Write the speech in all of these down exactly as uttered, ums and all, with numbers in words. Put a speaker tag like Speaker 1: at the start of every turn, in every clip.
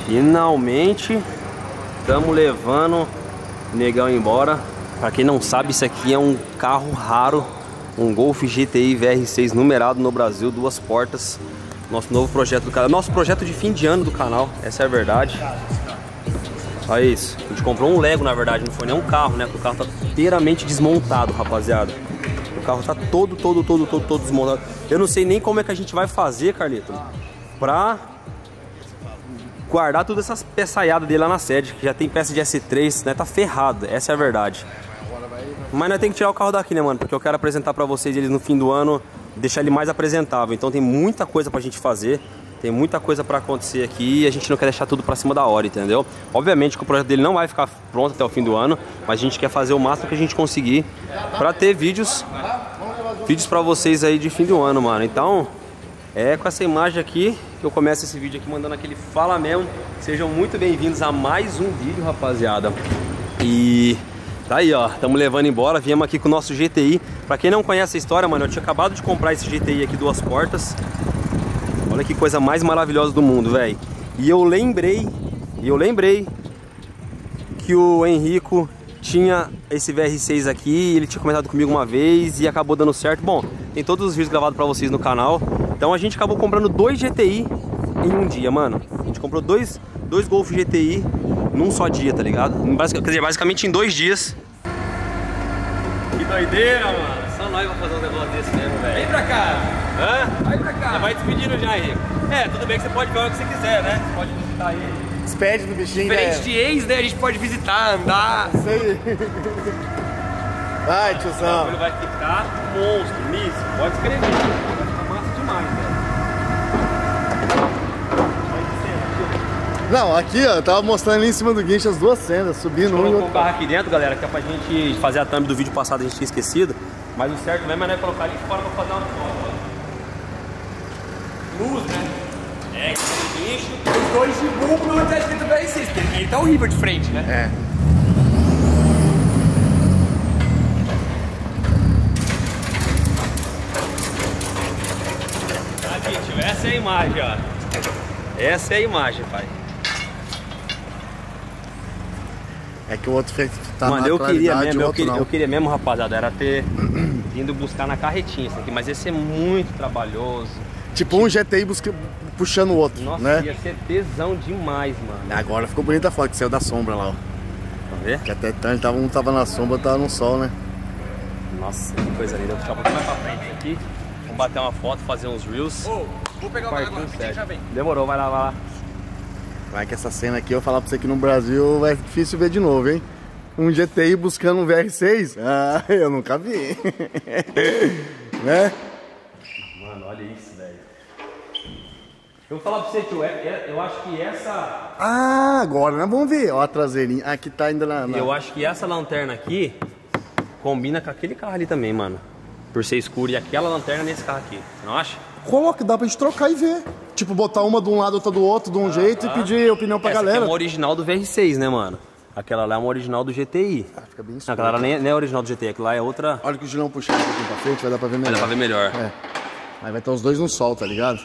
Speaker 1: Finalmente estamos levando o negão embora. Pra quem não sabe, isso aqui é um carro raro, um Golf G T I V R seis numerado no Brasil, duas portas. Nosso novo projeto do canal, nosso projeto de fim de ano do canal, essa é a verdade. Olha isso, a gente comprou um Lego, na verdade, não foi nem um carro, né? Porque o carro tá inteiramente desmontado, rapaziada. O carro tá todo, todo, todo, todo, todo desmontado. Eu não sei nem como é que a gente vai fazer, Carlito, pra guardar todas essas peçaiadas dele lá na sede, que já tem peça de S três, né? Tá ferrado, essa é a verdade. Mas nós temos que tirar o carro daqui, né, mano? Porque eu quero apresentar pra vocês eles no fim do ano, deixar ele mais apresentável. Então tem muita coisa pra gente fazer, tem muita coisa pra acontecer aqui e a gente não quer deixar tudo pra cima da hora, entendeu? Obviamente que o projeto dele não vai ficar pronto até o fim do ano, mas a gente quer fazer o máximo que a gente conseguir pra ter vídeos, vídeos pra vocês aí de fim do ano, mano. Então, é com essa imagem aqui que eu começo esse vídeo aqui mandando aquele fala mesmo. Sejam muito bem-vindos a mais um vídeo, rapaziada. E tá aí, ó, estamos levando embora, viemos aqui com o nosso G T I. Pra quem não conhece a história, mano, eu tinha acabado de comprar esse G T I aqui, duas portas. Olha que coisa mais maravilhosa do mundo, velho. E eu lembrei, e eu lembrei que o Henrico tinha esse V R seis aqui, ele tinha comentado comigo uma vez e acabou dando certo. Bom, tem todos os vídeos gravados pra vocês no canal. Então a gente acabou comprando dois G T I em um dia, mano. A gente comprou dois, dois Golf G T I num só dia, tá ligado? Quer dizer, basicamente em dois dias. Que doideira, mano. Só nós vamos fazer um negócio desse mesmo, velho. Vem pra cá. Hã? Vai pra cá. Já vai despedindo já, Henrico. É, tudo bem que você pode ver o que você quiser, né? Você pode visitar ele.
Speaker 2: Despede do bichinho,
Speaker 1: diferente
Speaker 2: né?
Speaker 1: de ex, né? A gente pode visitar, andar.
Speaker 2: Isso aí. Vai, tiozão.
Speaker 1: Ele vai ficar monstro nisso. Pode escrever. Vai ficar massa demais, velho.
Speaker 2: Não, aqui ó, eu tava mostrando ali em cima do guincho as duas cenas, subindo um e outro.
Speaker 1: O carro aqui dentro, galera, que é pra gente fazer a thumb do vídeo passado, a gente tinha esquecido. Mas o certo mesmo é colocar ali fora pra fazer uma foto. Luz, né? É, que tem guincho. Os dois de bulbo não tá escrito V R seis, porque ele tá horrível de frente, né?
Speaker 2: É.
Speaker 1: Aqui, tio, essa é a imagem, ó. Essa é a imagem, pai.
Speaker 2: É que o outro tá
Speaker 1: Mano,
Speaker 2: na
Speaker 1: eu queria mesmo, eu
Speaker 2: outro
Speaker 1: queria,
Speaker 2: não.
Speaker 1: eu queria mesmo, rapaziada, era ter vindo buscar na carretinha isso aqui, mas ia ser muito trabalhoso.
Speaker 2: Tipo um G T I busca, puxando o outro,
Speaker 1: Nossa,
Speaker 2: né?
Speaker 1: ia ser tesão demais, mano.
Speaker 2: Agora ficou bonita a foto que saiu da sombra lá, ó.
Speaker 1: Vamos ver?
Speaker 2: Que até então ele tava, um tava na sombra, outro tava no sol, né?
Speaker 1: Nossa, que coisa linda. Vou ficar um pouquinho mais pra frente aqui. Vamos bater uma foto, fazer uns reels.
Speaker 3: Ô, vou pegar uma água rapidinho, já vem.
Speaker 1: Demorou, vai lá, vai lá.
Speaker 2: Vai que essa cena aqui, eu vou falar pra você que no Brasil vai difícil ver de novo, hein? Um G T I buscando um V R seis? Ah, eu nunca vi. Né?
Speaker 1: Mano, olha isso, velho. Eu vou falar pra você, tio, é, é, eu acho que essa...
Speaker 2: Ah, agora nós vamos ver. Ó a traseirinha. Aqui tá ainda na... na...
Speaker 1: Eu acho que essa lanterna aqui combina com aquele carro ali também, mano. Por ser escuro. E aquela lanterna nesse carro aqui. Você não acha?
Speaker 2: Coloca, dá pra gente trocar e ver. Tipo, botar uma de um lado, outra do outro, de um ah, jeito ah. e pedir opinião pra
Speaker 1: essa
Speaker 2: galera.
Speaker 1: Essa aqui é uma original do V R seis, né, mano? Aquela lá é uma original do G T I.
Speaker 2: Ah, fica bem escuro.
Speaker 1: Aquela lá nem, nem é original do G T I, aquela lá é outra...
Speaker 2: Olha que o Gilão puxando um pouquinho pra frente, vai dar pra ver melhor.
Speaker 1: Vai dar pra ver melhor.
Speaker 2: É. Aí vai estar os dois no sol, tá ligado?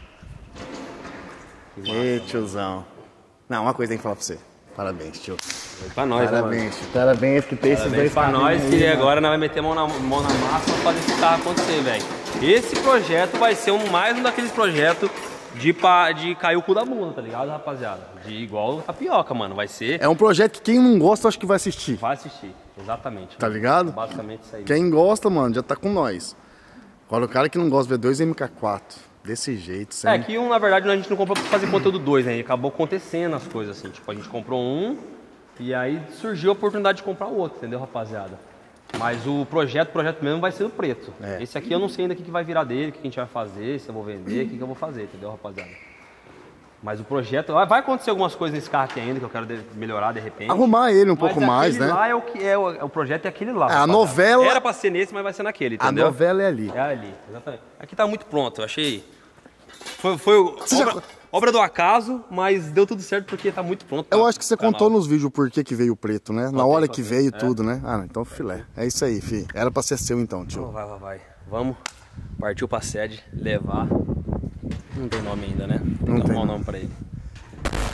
Speaker 2: Ê, tiozão. Não, uma coisa tem que falar pra você. Parabéns, tio.
Speaker 1: Pra nós,
Speaker 2: Parabéns,
Speaker 1: né,
Speaker 2: tio. Parabéns por ter esses dois
Speaker 1: pra nós,
Speaker 2: aí,
Speaker 1: que
Speaker 2: né?
Speaker 1: agora nós vamos meter a mão na, mão na massa pra fazer esse carro acontecer, velho. Esse projeto vai ser um, mais um daqueles projetos de, pa, de cair o cu da bunda, tá ligado, rapaziada? De igual tapioca, mano. Vai ser...
Speaker 2: É um projeto que quem não gosta, acho que vai assistir.
Speaker 1: Vai assistir, exatamente.
Speaker 2: Tá
Speaker 1: mano.
Speaker 2: ligado?
Speaker 1: Basicamente isso aí.
Speaker 2: Quem gosta, mano, já tá com nós. Agora o cara que não gosta de ver dois M K quatro. Desse jeito, sem...
Speaker 1: É que um, na verdade, a gente não comprou pra fazer conteúdo dois, né? E acabou acontecendo as coisas assim. Tipo, a gente comprou um e aí surgiu a oportunidade de comprar o outro, entendeu, rapaziada? Mas o projeto, o projeto mesmo vai ser o preto. É. Esse aqui eu não sei ainda o que vai virar dele, o que a gente vai fazer, se eu vou vender, o que eu vou fazer, entendeu, rapaziada? Mas o projeto... Vai acontecer algumas coisas nesse carro aqui ainda que eu quero melhorar de repente.
Speaker 2: Arrumar ele um pouco mais, né?
Speaker 1: Lá é o que é o, o projeto é aquele lá.
Speaker 2: É, a novela...
Speaker 1: Era pra ser nesse, mas vai ser naquele, entendeu?
Speaker 2: A novela é ali.
Speaker 1: É ali, exatamente. Aqui tá muito pronto, eu achei... Foi, foi obra,
Speaker 2: já...
Speaker 1: obra do acaso, mas deu tudo certo porque tá muito pronto.
Speaker 2: Eu acho que você contou nos vídeos por que que veio o preto, né? Na hora que veio
Speaker 1: é.
Speaker 2: tudo, né? Ah, então filé. É isso aí, fi. Era pra ser seu então, tio.
Speaker 1: Vai, vai, vai. Vamos. Partiu pra sede, levar. Não tem nome ainda, né? Tem
Speaker 2: não
Speaker 1: que
Speaker 2: tem
Speaker 1: arrumar o nome pra ele.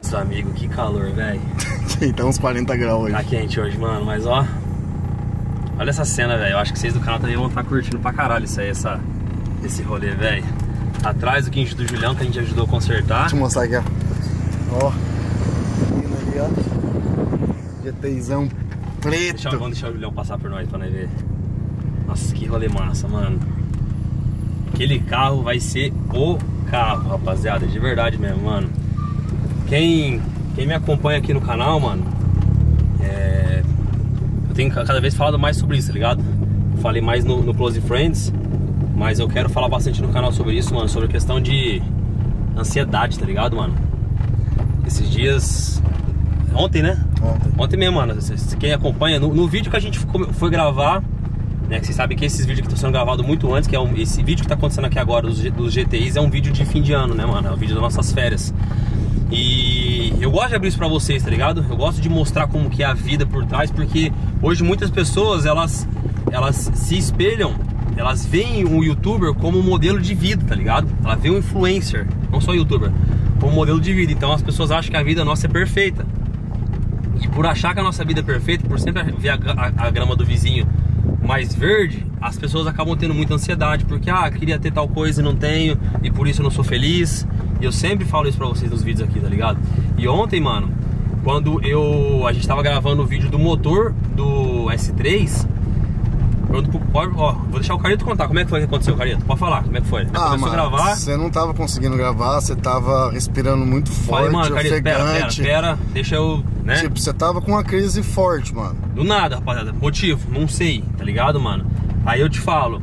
Speaker 1: Nossa, amigo, que calor, velho.
Speaker 2: Tá uns quarenta graus hoje.
Speaker 1: Tá quente hoje, mano, mas ó. Olha essa cena, velho. Eu acho que vocês do canal também vão estar curtindo pra caralho isso aí, essa, esse rolê, velho. Atrás do guincho do Julião, que a gente ajudou a consertar.
Speaker 2: Deixa eu mostrar aqui, ó. Ó. Ali, ó. GTzão preto.
Speaker 1: Deixa, vamos deixar o Julião passar por nós pra nós ver. Nossa, que rolê massa, mano. Aquele carro vai ser o carro, rapaziada. De verdade mesmo, mano. Quem, quem me acompanha aqui no canal, mano, é... eu tenho cada vez falado mais sobre isso, tá ligado? Eu falei mais no, no Close Friends, mas eu quero falar bastante no canal sobre isso, mano. Sobre a questão de ansiedade, tá ligado, mano? Esses dias... Ontem, né?
Speaker 2: Ontem.
Speaker 1: Ontem mesmo, mano. Quem acompanha, no, no vídeo que a gente foi gravar, né, que vocês sabem que esses vídeos que estão sendo gravados muito antes, que é um, esse vídeo que tá acontecendo aqui agora dos, dos G T Is, é um vídeo de fim de ano, né, mano? É um vídeo das nossas férias. E eu gosto de abrir isso pra vocês, tá ligado? Eu gosto de mostrar como que é a vida por trás, porque hoje muitas pessoas, elas, elas se espelham, elas veem um youtuber como um modelo de vida, tá ligado? Ela vê um influencer, não só youtuber, como um modelo de vida. Então as pessoas acham que a vida nossa é perfeita. E por achar que a nossa vida é perfeita, por sempre ver a, a, a grama do vizinho mais verde, as pessoas acabam tendo muita ansiedade, porque, ah, queria ter tal coisa e não tenho, e por isso eu não sou feliz. E eu sempre falo isso pra vocês nos vídeos aqui, tá ligado? E ontem, mano, quando eu a gente tava gravando o vídeo do motor do S três, quando, pode, ó, vou deixar o Carito contar como é que foi que aconteceu, Carito. Pode falar, como é que foi? Você
Speaker 2: ah,
Speaker 1: começou
Speaker 2: mano,
Speaker 1: a gravar.
Speaker 2: Você não tava conseguindo gravar, você tava respirando muito forte,
Speaker 1: Falei, mano, Carito, pera, pera,
Speaker 2: ofegante.
Speaker 1: pera, deixa eu, né?
Speaker 2: Tipo, você tava com uma crise forte, mano.
Speaker 1: Do nada, rapaziada. Motivo, não sei, tá ligado, mano? Aí eu te falo,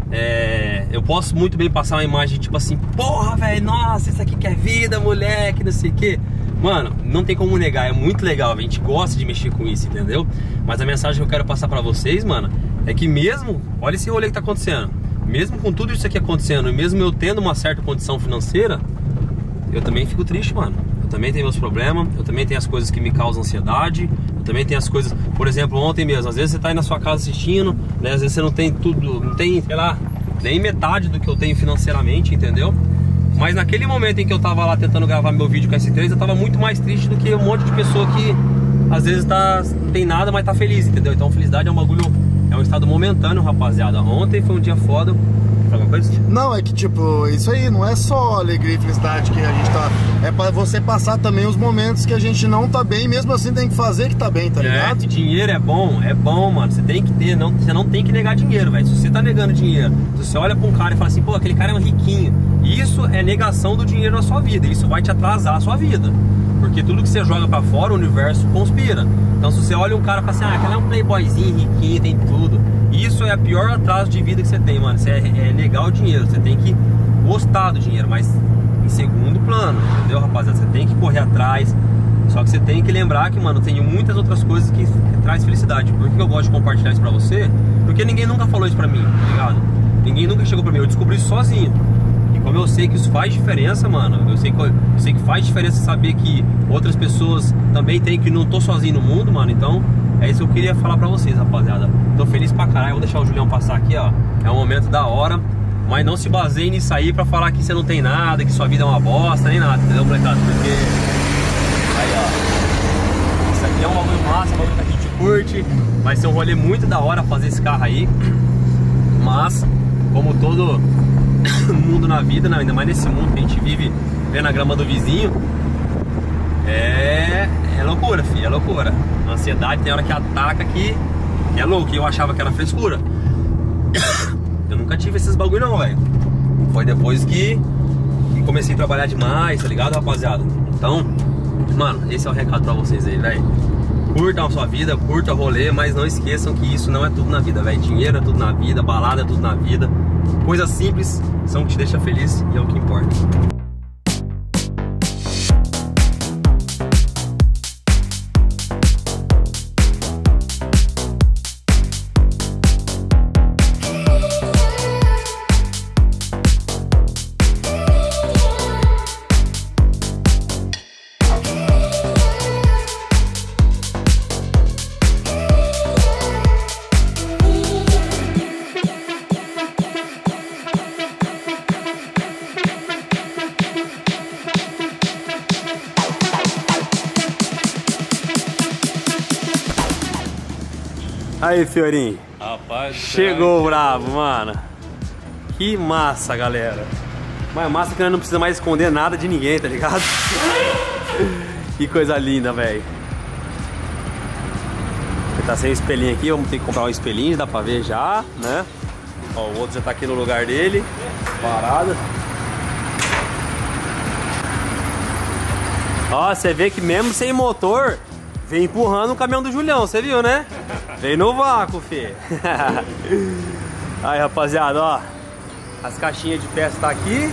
Speaker 1: é, eu posso muito bem passar uma imagem tipo assim, porra, velho, nossa, isso aqui que é vida, moleque, não sei o que. Mano, não tem como negar, é muito legal, a gente gosta de mexer com isso, entendeu? Mas a mensagem que eu quero passar pra vocês, mano, é que mesmo, olha esse rolê que tá acontecendo, mesmo com tudo isso aqui acontecendo, e mesmo eu tendo uma certa condição financeira, eu também fico triste, mano. Eu também tenho meus problemas, eu também tenho as coisas que me causam ansiedade, eu também tenho as coisas, por exemplo, ontem mesmo, às vezes você tá aí na sua casa assistindo, né, às vezes você não tem tudo, não tem, sei lá, nem metade do que eu tenho financeiramente, entendeu? Mas naquele momento em que eu tava lá tentando gravar meu vídeo com a S três, eu tava muito mais triste do que um monte de pessoa que às vezes tá, não tem nada, mas tá feliz, entendeu? Então felicidade é um bagulho, é um estado momentâneo, rapaziada. Ontem foi um dia foda. Alguma coisa?
Speaker 2: Não, é que tipo, isso aí não é só alegria e felicidade que a gente tá. É pra você passar também os momentos que a gente não tá bem, mesmo assim tem que fazer que tá bem, tá ligado?
Speaker 1: É, dinheiro é bom, é bom, mano. Você tem que ter, não, você não tem que negar dinheiro, velho. Se você tá negando dinheiro, se você olha pra um cara e fala assim, pô, aquele cara é um riquinho, isso é negação do dinheiro na sua vida. Isso vai te atrasar a sua vida. Porque tudo que você joga pra fora, o universo conspira. Então se você olha um cara e fala assim, ah, aquele é um playboyzinho, riquinho, tem tudo. Isso é a pior atraso de vida que você tem, mano. Você é, é negar o dinheiro. Você tem que gostar do dinheiro, mas em segundo plano, entendeu, rapaziada? Você tem que correr atrás. Só que você tem que lembrar que, mano, tem muitas outras coisas que, que traz felicidade. Por que eu gosto de compartilhar isso pra você? Porque ninguém nunca falou isso pra mim, tá ligado? Ninguém nunca chegou pra mim. Eu descobri isso sozinho. E como eu sei que isso faz diferença, mano, eu sei que, eu sei que faz diferença saber que outras pessoas também tem, que não tô sozinho no mundo, mano. Então é isso que eu queria falar pra vocês, rapaziada. Tô feliz pra caralho. Vou deixar o Julião passar aqui, ó. É um momento da hora. Mas não se baseie nisso aí pra falar que você não tem nada, que sua vida é uma bosta, nem nada, entendeu, molecada? Porque... aí, ó. Isso aqui é um bagulho massa, um bagulho que a gente curte. Vai ser um rolê muito da hora fazer esse carro aí. Mas, como todo mundo na vida, né? Ainda mais nesse mundo que a gente vive vendo a grama do vizinho, é, é loucura, filho, é loucura. A ansiedade tem hora que ataca que é louco. E eu achava que era frescura. Eu nunca tive esses bagulho não, velho. Foi depois que, que comecei a trabalhar demais, tá ligado, rapaziada? Então, mano, esse é o recado pra vocês aí, velho. Curtam a sua vida, curta o rolê, mas não esqueçam que isso não é tudo na vida, velho. Dinheiro é tudo na vida, balada é tudo na vida. Coisas simples são o que te deixa feliz e é o que importa. Aí, Fiorinho.
Speaker 3: Rapaz,
Speaker 1: chegou o brabo, mano. Que massa, galera. Mas massa que nós não precisa mais esconder nada de ninguém, tá ligado? Que coisa linda, velho. Tá sem espelhinho aqui, vamos ter que comprar um espelhinho, dá pra ver já, né? Ó, o outro já tá aqui no lugar dele, parado. Ó, você vê que mesmo sem motor, vem empurrando o caminhão do Julião, você viu, né? Vem no vácuo, fi. Aí, rapaziada, ó. As caixinhas de peça tá aqui.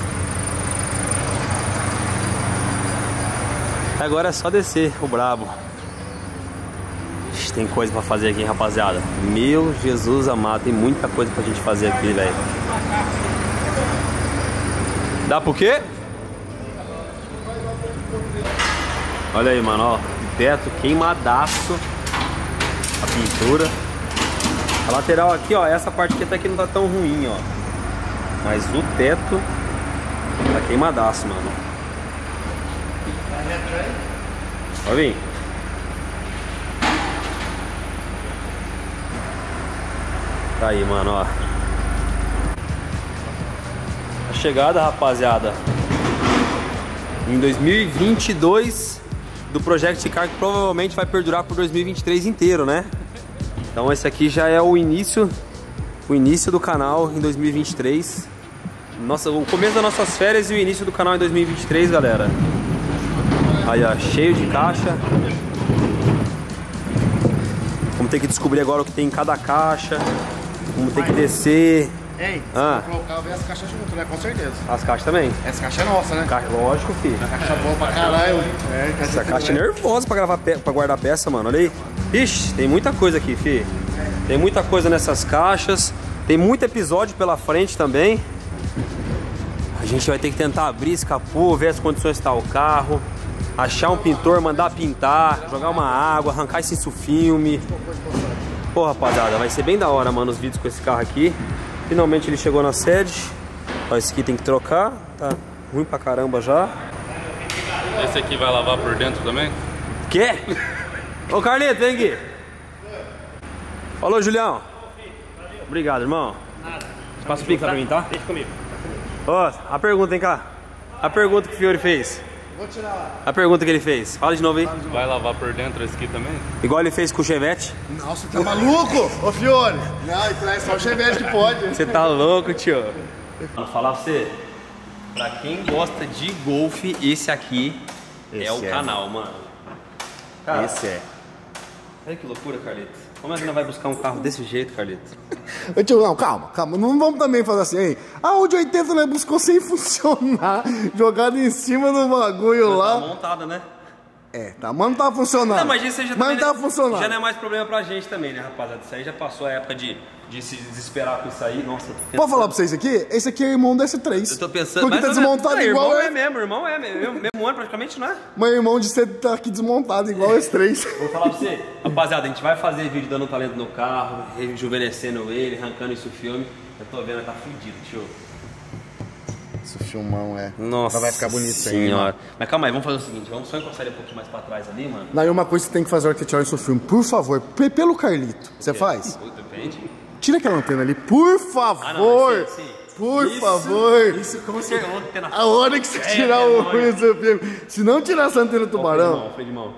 Speaker 1: Agora é só descer o brabo. Tem coisa pra fazer aqui, hein, rapaziada. Meu Jesus amado, tem muita coisa pra gente fazer aqui, velho. Dá pro quê? Olha aí, mano, ó. O teto queimadaço. A pintura. A lateral aqui, ó. Essa parte aqui até que não tá tão ruim, ó. Mas o teto tá queimadaço, mano. Pode vir. Tá aí, mano, ó. A chegada, rapaziada, em dois mil e vinte e dois do Project Car, que provavelmente vai perdurar por dois mil e vinte e três inteiro, né? Então esse aqui já é o início, o início do canal em dois mil e vinte e três. Nossa, o começo das nossas férias e o início do canal em dois mil e vinte e três, galera. Aí, ó, cheio de caixa. Vamos ter que descobrir agora o que tem em cada caixa. Vamos ter que descer.
Speaker 2: Ei,
Speaker 1: ah.
Speaker 2: você colocar ver as caixas junto, né? Com certeza.
Speaker 1: As caixas também?
Speaker 2: Essa caixa é nossa, né?
Speaker 1: Ca... Lógico, filho.
Speaker 2: Caixa boa pra caralho. É, caixa
Speaker 1: Essa caixa é nervosa pra, gravar pe... pra guardar peça, mano. Olha aí. Ixi, tem muita coisa aqui, filho. Tem muita coisa nessas caixas. Tem muito episódio pela frente também. A gente vai ter que tentar abrir esse capô, ver as condições que tá o carro. Achar um pintor, mandar pintar, jogar uma água, arrancar esse filme. Pô, rapaziada, vai ser bem da hora, mano, os vídeos com esse carro aqui. Finalmente ele chegou na sede. Ó, esse aqui tem que trocar. Tá ruim pra caramba já.
Speaker 3: Esse aqui vai lavar por dentro também?
Speaker 1: Quê? Ô, Carlito, vem aqui. Falou, Julião. Obrigado, irmão.
Speaker 4: Nada.
Speaker 1: Passa o pico pra mim, tá?
Speaker 4: Deixa comigo.
Speaker 1: Ó, a pergunta, vem cá. A pergunta que o Fiore fez.
Speaker 2: Vou tirar lá.
Speaker 1: A pergunta que ele fez. Fala de novo aí.
Speaker 3: Vai lavar por dentro esse aqui também?
Speaker 1: Igual ele fez com o Chevette.
Speaker 2: Nossa, tá maluco? Ô, Fiore. Não, então é só o Chevette que pode.
Speaker 1: Você tá louco, tio. Vou falar pra você. Pra quem gosta de golfe, esse aqui esse é o é. canal, mano. Cara,
Speaker 2: esse é.
Speaker 1: Olha que loucura, Carlito. Como é que não vai buscar um carro desse jeito, Carlito?
Speaker 2: Ô, tio, não, calma, calma. Não vamos também fazer assim, hein? A Audi oitenta né, buscou sem funcionar, jogado em cima do bagulho lá.
Speaker 1: Tá montada, né?
Speaker 2: É, tá, mas não tá funcionando.
Speaker 1: Não, mas isso já
Speaker 2: mas não tá funcionando.
Speaker 1: Já não é mais problema pra gente também, né, rapaziada? Isso aí já passou a época de, de se desesperar com isso aí. Nossa,
Speaker 2: pode falar pra vocês aqui? Esse aqui é o irmão do S três.
Speaker 1: Eu tô pensando...
Speaker 2: Porque tá desmontado
Speaker 1: não,
Speaker 2: igual...
Speaker 1: Irmão
Speaker 2: é...
Speaker 1: é mesmo, irmão é mesmo. Mesmo ano praticamente, não é?
Speaker 2: Mas irmão de você tá aqui desmontado igual o S três.
Speaker 1: Vou falar pra você. Rapaziada, a gente vai fazer vídeo dando talento no carro, rejuvenescendo ele, arrancando isso filme. Eu tô vendo, tá fudido, tio.
Speaker 2: Esse filmão é.
Speaker 1: Nossa,
Speaker 2: vai ficar bonito
Speaker 1: senhora. Aí, mas calma aí, vamos fazer o seguinte, vamos só encostar ele um pouquinho mais pra trás ali, mano.
Speaker 2: Não, e uma coisa que você tem que fazer na hora que você tirar isso filme, por favor, pelo Carlito. Você faz?
Speaker 1: Depende.
Speaker 2: Tira aquela antena ali, por favor. Ah, não, sim, sim. Por isso, favor.
Speaker 1: Isso como você antena.
Speaker 2: A hora que você é, tirar é, o ruim do seu filme. Se não tirar essa antena do tubarão.
Speaker 1: Freio de mão,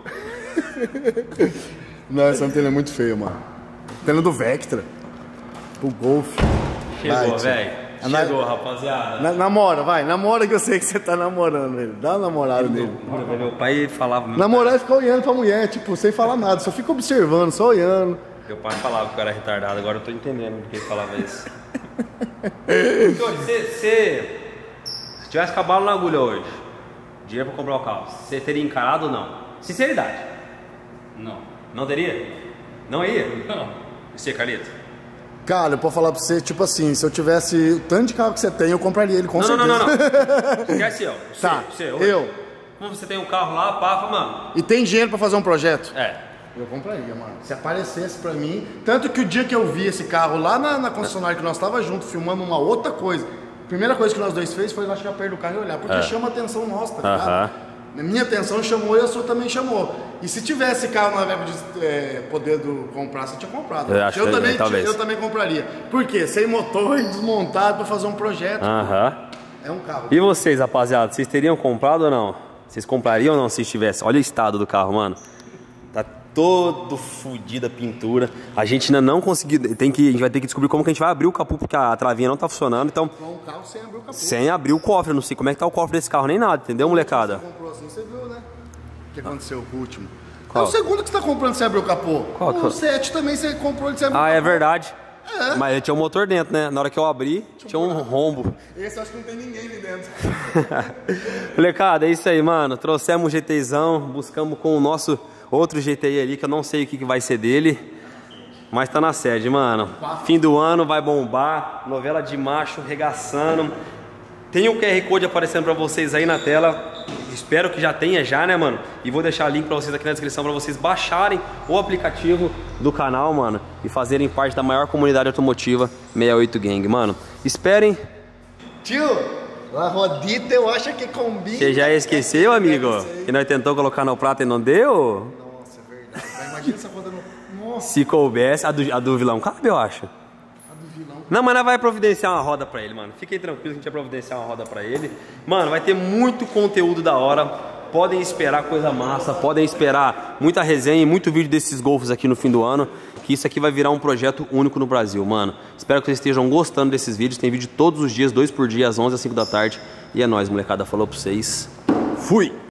Speaker 2: não, essa antena é muito feia, mano. Antena do Vectra. O Golf.
Speaker 1: Chegou, velho. Chegou, na... rapaziada.
Speaker 2: Na, namora, vai, namora que eu sei que você tá namorando ele. Dá uma namorada nele.
Speaker 1: Meu pai falava muito.
Speaker 2: Namorar é ficar olhando pra mulher, tipo, sem falar nada, só fica observando, só olhando.
Speaker 1: Meu pai falava que eu era retardado, agora eu tô entendendo porque ele falava isso. Você, se tivesse acabado na agulha hoje, dinheiro pra comprar o carro, você teria encarado ou não? Sinceridade.
Speaker 3: Não.
Speaker 1: Não teria? Não ia?
Speaker 3: Não.
Speaker 1: E você, Carlito?
Speaker 2: Cara, eu posso falar pra você, tipo assim, se eu tivesse o tanto de carro que você tem, eu compraria ele com
Speaker 1: não,
Speaker 2: certeza.
Speaker 1: Não, não, não, não. Esquece eu. Você,
Speaker 2: tá,
Speaker 1: você,
Speaker 2: eu.
Speaker 1: Como você tem um carro lá, pá, mano.
Speaker 2: E tem dinheiro pra fazer um projeto?
Speaker 1: É.
Speaker 2: Eu compraria, mano. Se aparecesse pra mim... Tanto que o dia que eu vi esse carro lá na, na concessionária que nós tava junto, filmando uma outra coisa, a primeira coisa que nós dois fez foi nós chegar perto do carro e olhar, porque
Speaker 1: é.
Speaker 2: chama a atenção nossa, tá ligado?
Speaker 1: Uh-huh.
Speaker 2: Na minha atenção chamou e a sua também chamou. E se tivesse carro na verba de é, poder do comprar, você tinha comprado.
Speaker 1: Eu, acho
Speaker 2: eu,
Speaker 1: que,
Speaker 2: também,
Speaker 1: é, talvez.
Speaker 2: eu também compraria. Por quê? Sem motor e desmontado para fazer um projeto.
Speaker 1: Aham.
Speaker 2: É um carro.
Speaker 1: E vocês, rapaziada, vocês teriam comprado ou não? Vocês comprariam ou não se estivesse? Olha o estado do carro, mano. Tá todo fodido a pintura. A gente ainda não conseguiu. Tem que, a gente vai ter que descobrir como que a gente vai abrir o capô, porque a travinha não tá funcionando. Então,
Speaker 2: um carro sem abrir o capô.
Speaker 1: Sem abrir o cofre. Eu não sei como é que tá o cofre desse carro, nem nada, entendeu, molecada?
Speaker 2: Você comprou assim, você viu, né? O que aconteceu com o último?
Speaker 1: Qual?
Speaker 2: É o segundo que você tá comprando sem abrir o capô.
Speaker 1: Qual?
Speaker 2: O sete também você comprou ele sem abrir
Speaker 1: Ah,
Speaker 2: o capô.
Speaker 1: é verdade.
Speaker 2: É.
Speaker 1: Mas tinha um motor dentro, né? Na hora que eu abri, tinha um rombo.
Speaker 2: Esse eu acho que não tem ninguém ali dentro.
Speaker 1: Molecada, é isso aí, mano. Trouxemos um GTzão, buscamos com o nosso outro G T I ali, que eu não sei o que, que vai ser dele. Mas tá na sede, mano. Fim do ano vai bombar. Novela de macho regaçando. Tem o Q R Code aparecendo pra vocês aí na tela. Espero que já tenha já, né, mano? E vou deixar o link pra vocês aqui na descrição pra vocês baixarem o aplicativo do canal, mano, e fazerem parte da maior comunidade automotiva sessenta e oito Gang, mano. Esperem.
Speaker 2: Tio, a rodita eu acho que combina.
Speaker 1: Você já esqueceu, amigo? Que nós tentou colocar no prato e não deu?
Speaker 2: Nossa, é verdade. Mas imagina essa roda no... Nossa.
Speaker 1: Se coubesse, a do, a do vilão cabe, eu acho. Não, mas nós vai providenciar uma roda pra ele, mano. Fiquem tranquilos que a gente vai providenciar uma roda pra ele. Mano, vai ter muito conteúdo da hora. Podem esperar coisa massa, podem esperar muita resenha e muito vídeo desses golfos aqui no fim do ano. Que isso aqui vai virar um projeto único no Brasil, mano. Espero que vocês estejam gostando desses vídeos. Tem vídeo todos os dias, dois por dia, às onze às cinco da tarde. E é nóis, molecada. Falou pra vocês. Fui!